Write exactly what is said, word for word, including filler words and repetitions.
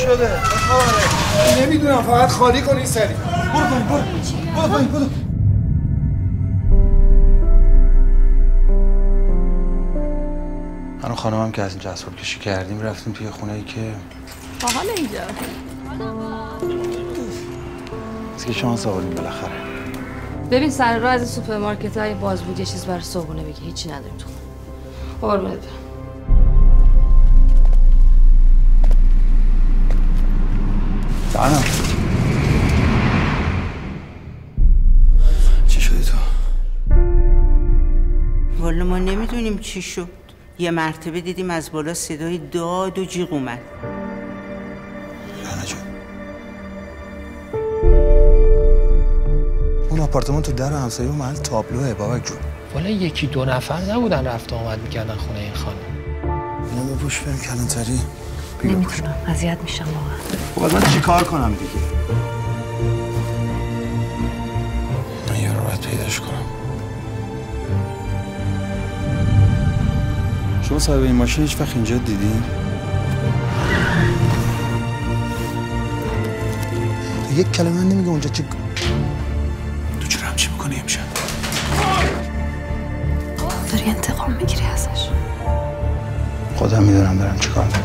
شده؟ چه خبره؟ نمیدونم، فقط خالی کن این سری. برو پایین برو برو پایین برو. من و خانمم که از اینجا اسباب کشی کردیم رفتیم توی خونه‌ای که باحال اینجا. از که شانس آوردیم بالاخره. ببین سر راه از سوپرمارکت های باز بود یه چیز برای صبحونه بگی، هیچی نداریم تو خونه. قربونت برم. جانم چی شدی تو؟ والا ما نمیدونیم چی شد. یه مرتبه دیدیم از بالا صدای داد و جیغ اومد. رنا جون اون آپارتمان تو در همسایه و محل تابلوه بابک جون. والا یکی دو نفر نبودن رفت آمد میکردن خونه این خانم. اینو بپوش بریم کلانتری. نمیتونم، اذیت میشم واقعا. باید من چی کار کنم دیگه؟ من یه رو باید پیداش کنم. شما صاحب این ماشین هیچ وقت اینجا دیدین؟ تو یک کلمه من نمیگه اونجا چی؟ تو چرا همچی میکنی امشب؟ داری انتقام میگیری ازش. خودم میدونم دارم چی کار میکنم.